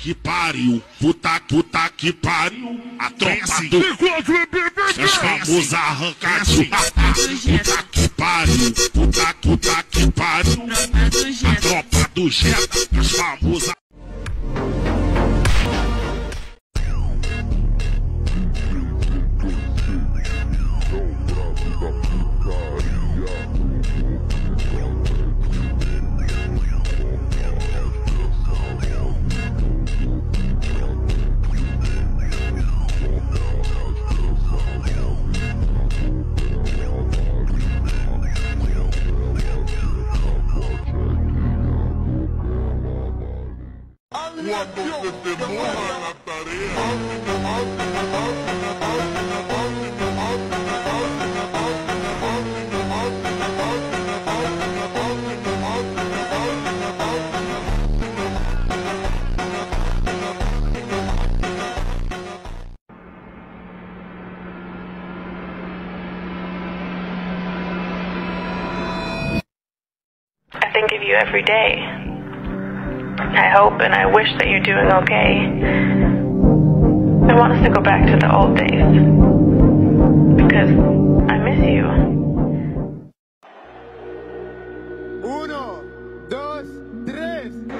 que pariu, puta que pariu, a tropa do os famosos arrancados. Puta que pariu, puta que pariu, a tropa do Jetta, os famosos. Cuando se te moja la tarea. I think of you every day. I hope and I wish that you're doing okay. I want us to go back to the old days. Because I miss you. 1, 2, 3.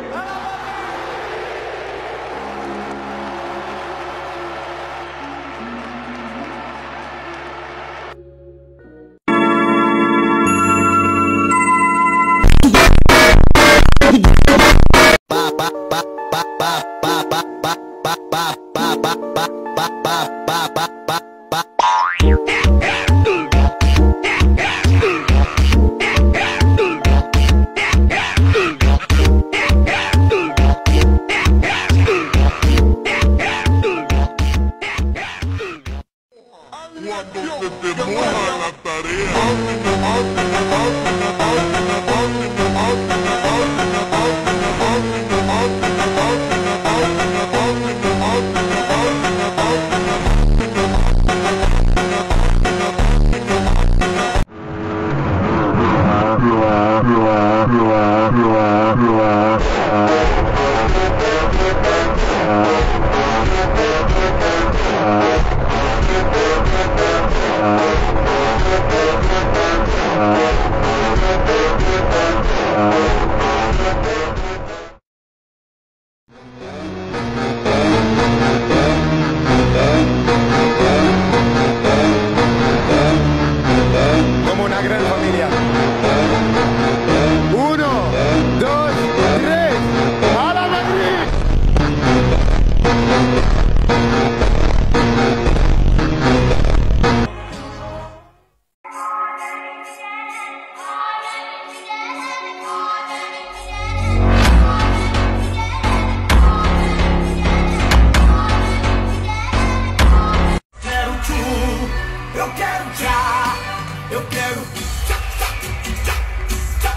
Cuando se te moja la tarea. Como una gran familia. 1, 2, 3. ¡A la Madrid! Quero tu, eu quero já, eu quero tchá, tchá, tchá, tchá,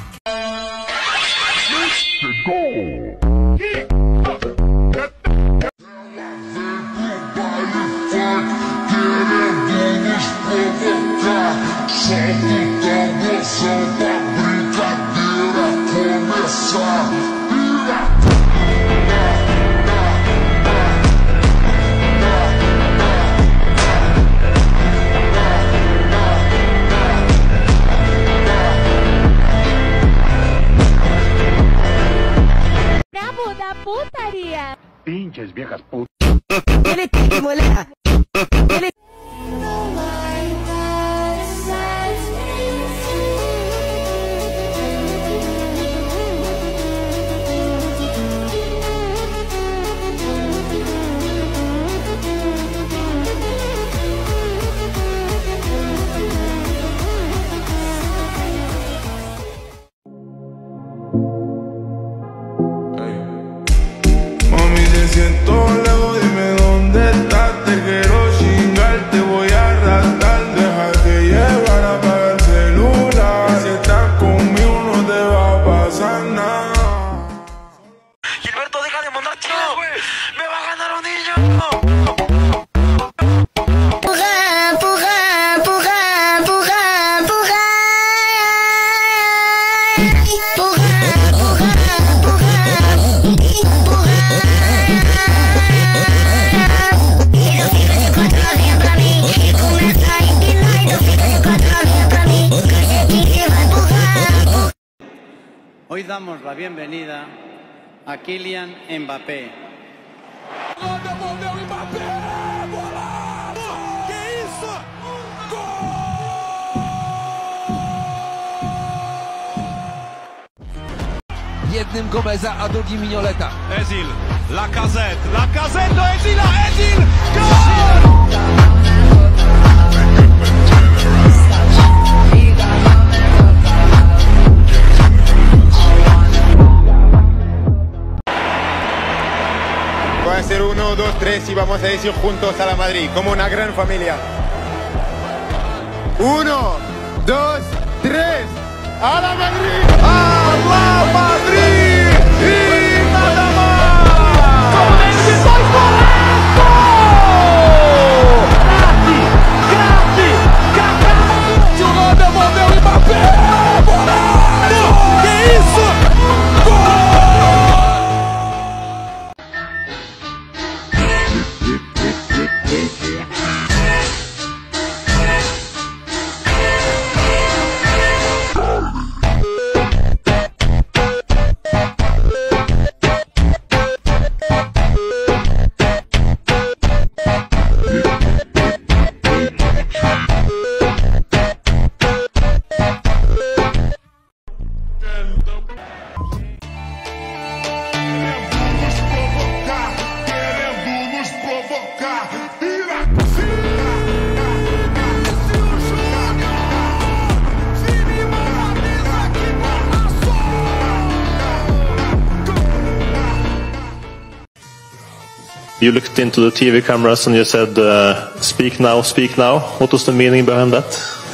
tchá. Chegou! Brabo da putaria. Pinches viejas putas. Ele tem mulher. Ele Mami, te siento lejos, dime dónde estás. Te quiero chingar, te voy a arrastrar. Déjate llevar, apaga el celular. Si estás conmigo no te va a pasar nada. Gilberto, deja de mandar chao, güey. Me va a ganar un niño. Porra. Hoy damos la bienvenida a Kylian Mbappé. Jednym Gomeza, a drugim Mignoleta. Ezil, Lacazette do Ezila, Ezil! Gol! Va a ser 1, 2, 3 y vamos a ir juntos a la Madrid, como una gran familia. 1, 2, 3, ¡a la Madrid! ¡A la Madrid! ¡Y nada más! ¡Con ese gol golazo! Grazie! Cacá! Jogou, devolveu o Mbappé! Golaço! Que isso? You looked into the TV cameras and you said, speak now, speak now. What was the meaning behind that?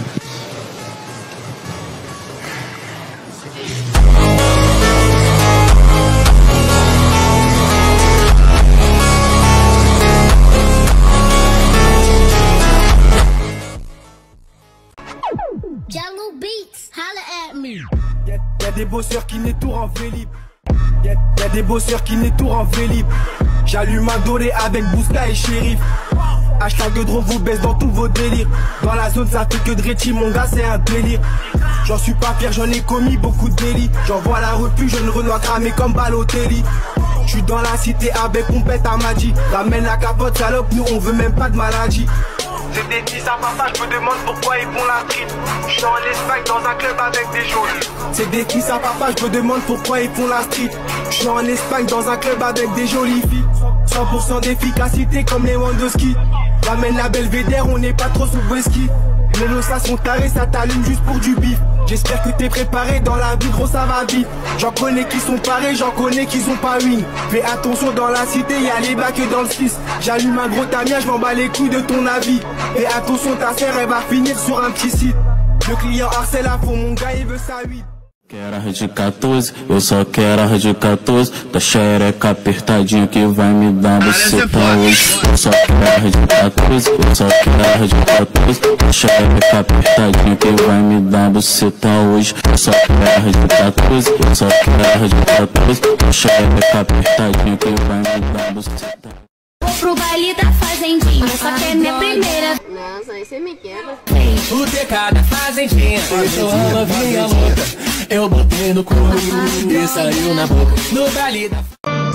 Jello Beats, holla at me. Y'a des bosseurs qui n'étourent en vélib. Y'a des bosseurs qui n'étourent en vélib. J'allume un doré avec Bouska et Shérif. Hashtag drone vous baisse dans tous vos délires. Dans la zone ça fait que Dretty mon gars c'est un délire. J'en suis pas fier, j'en ai commis beaucoup de délits. J'envoie la repu, jeune Renoir cramé comme Balotelli. J'suis dans la cité avec on pète à Madi. Ramène la capote salope, nous on veut même pas de maladie. C'est des petits à papa, je me demande pourquoi ils font la street. J'suis en Espagne dans un club avec des jolis. C'est des petits à papa, je me demande pourquoi ils font la street. J'suis en Espagne dans un club avec des jolies filles. 100% d'efficacité comme les Wandoski. Ramène la Belvédère, on n'est pas trop sous whisky. Les lossas sont tarés, ça t'allume juste pour du bif. J'espère que t'es préparé, dans la vie gros ça va vite. J'en connais qui sont parés, j'en connais qui sont pas win. Fais attention dans la cité, y'a les bacs dans le 6. J'allume un gros tamia, je m'en bats les couilles de ton avis. Fais attention ta sœur, elle va finir sur un petit site. Le client harcèle à fond, mon gars il veut sa 8. Quero de 14, eu só quero de 14. Da xereca apertadinho que vai me dar buceta hoje. Eu só quero de 14, eu só quero de 14. Da xereca apertadinho que vai me dar buceta hoje. Eu só quero de 14, eu só quero de 14. Da xereca apertadinho que vai me dar buceta. Vou pro baile da fazendinha, só que é minha primeira. Nossa, aí você me quebra. O TK da fazendinha, eu amo a minha louca. Eu botei no cu e saiu na boca. No baile da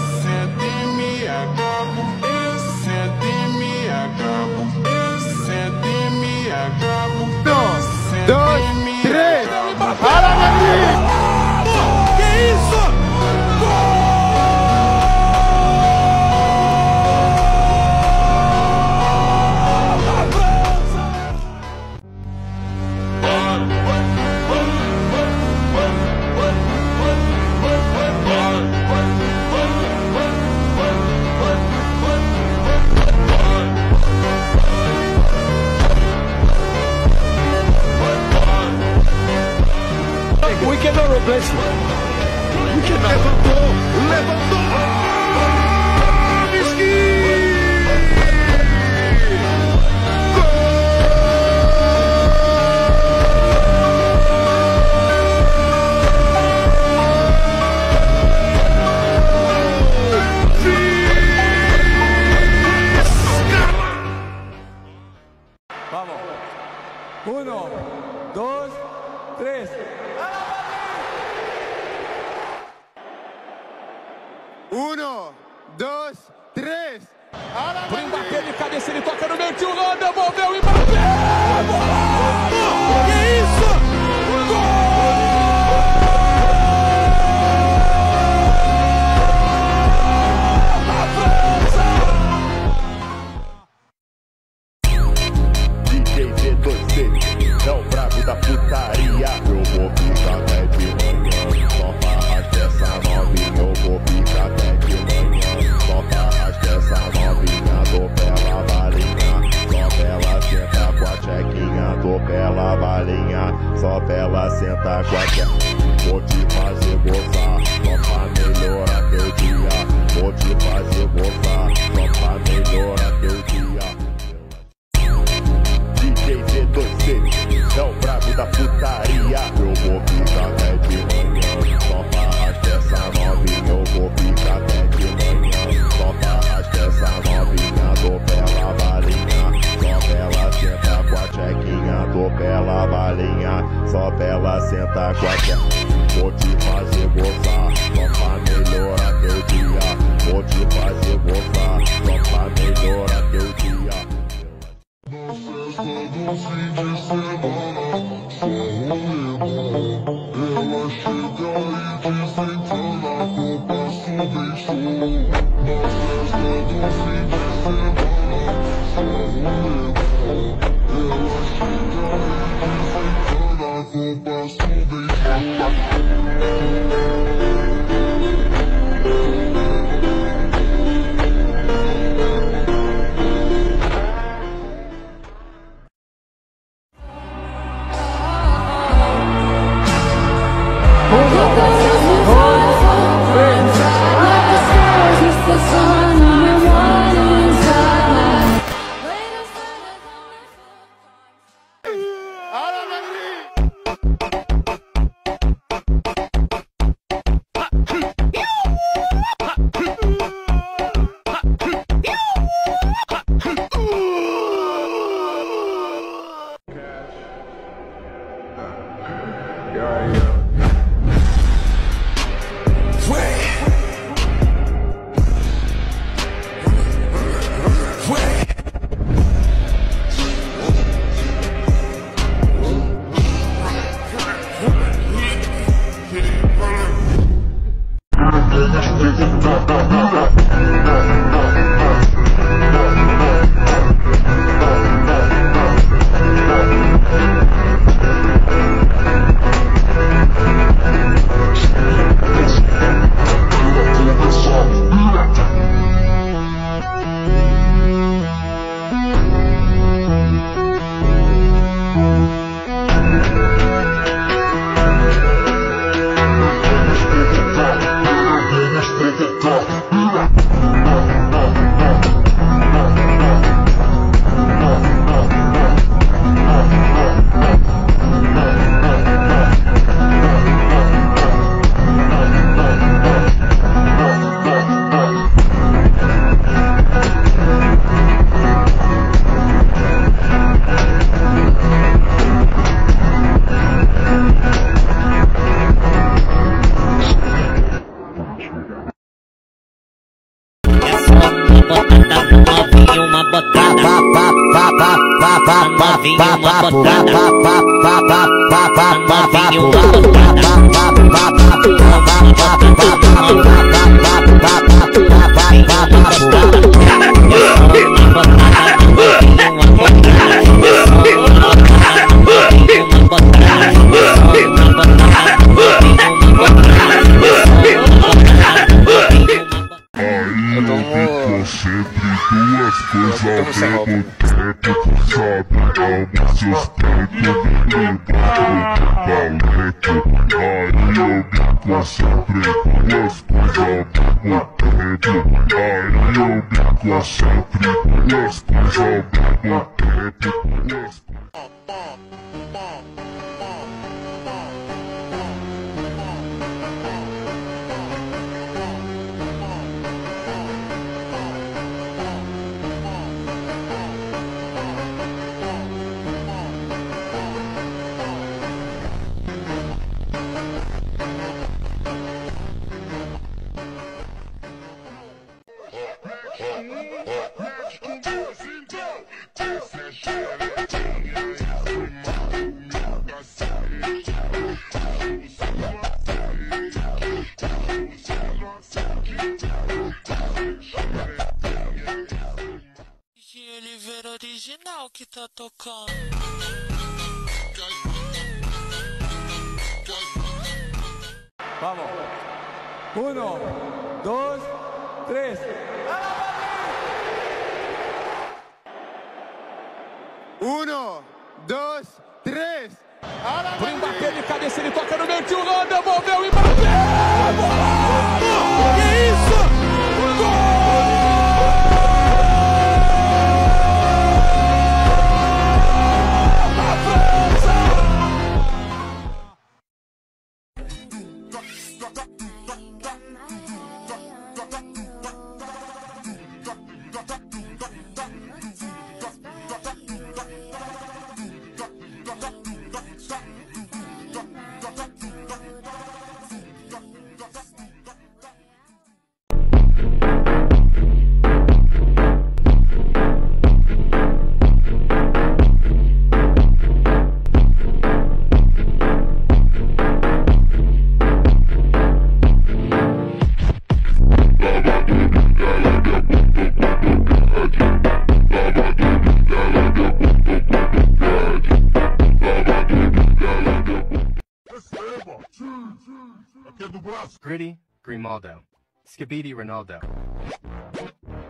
Dois, três, a la Madrid! Que isso? We cannot replace you. We cannot. Levantou! Vamos. 1, 2, 3. 1, 2, 3. Pro Mbappé de cabeça, ele toca no meio, tio Lô, devolveu o Mbappé! Que isso? Gol! É o brabo da putaria. Eu vou ficar até de manhã, só pra arrastar essa novinha. Eu vou ficar até de manhã, só pra arrastar essa novinha. Dou pela balinha, só pra ela sentar com a chequinha. Dou pela balinha, só pra ela sentar com a chequinha. Vou te fazer gozar, só pra melhorar teu dia. Vou te fazer gozar, só pra melhorar teu dia. É o brabo da putaria. Eu vou ficar até de manhã, só pra arrastar essa novinha. Eu vou ficar até de manhã, só pra arrastar essa novinha. Dou pela balinha, só pra ela sentar com a chequinha. Dou pela balinha, só pra ela sentar com a chequinha. Vou te fazer gozar, só pra melhorar teu dia. Vou te fazer gozar, só pra melhorar teu dia. Festa do fim de semana, só ela chega e desentana, com passo bem show. Na festa do fim de semana, só ela chega e desentana, com passo bem qual que tá tocando? Vamos. 1, 2, 3. 1, 2, 3. Pro Mbappé de cabeça, ele toca no meio, tio Lô, devolveu o Mbappé! Que isso? Gol! Gritty, Grimaldo. Skibidi Ronaldo.